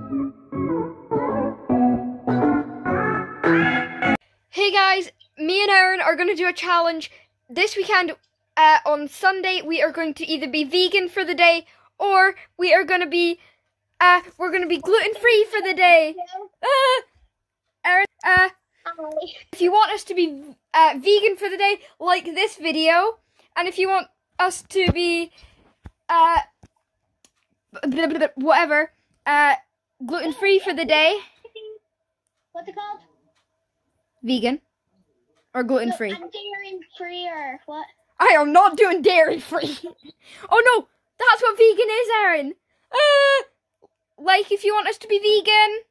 Hey guys, me and Aaron are going to do a challenge this weekend. On Sunday, we are going to either be vegan for the day, or we are going to be gluten-free for the day. Aaron, if you want us to be vegan for the day, like this video, and if you want us to be whatever, gluten-free for the day. What's it called? Vegan or gluten-free? I'm dairy-free or what? I am not doing dairy-free. Oh no, that's what vegan is, Aaron. Like if you want us to be vegan,